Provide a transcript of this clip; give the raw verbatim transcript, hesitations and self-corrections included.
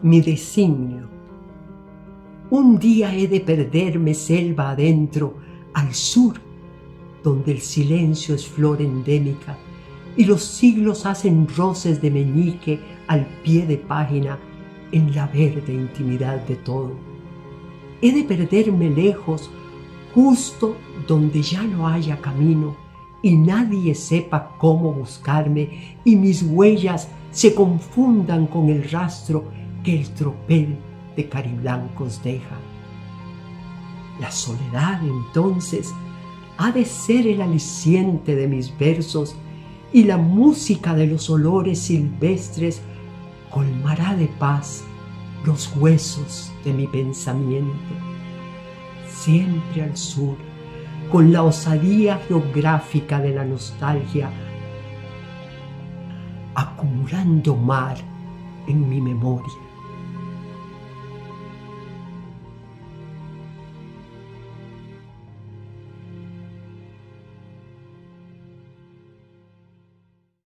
mi designio. Un día he de perderme selva adentro, al sur, donde el silencio es flor endémica y los siglos hacen roces de meñique al pie de página en la verde intimidad de todo. He de perderme lejos, justo donde ya no haya camino y nadie sepa cómo buscarme y mis huellas se confundan con el rastro que el tropel de cariblancos deja. La soledad entonces ha de ser el aliciente de mis versos y la música de los olores silvestres colmará de paz los huesos de mi pensamiento. Siempre al sur, con la osadía geográfica de la nostalgia, acumulando mar en mi memoria.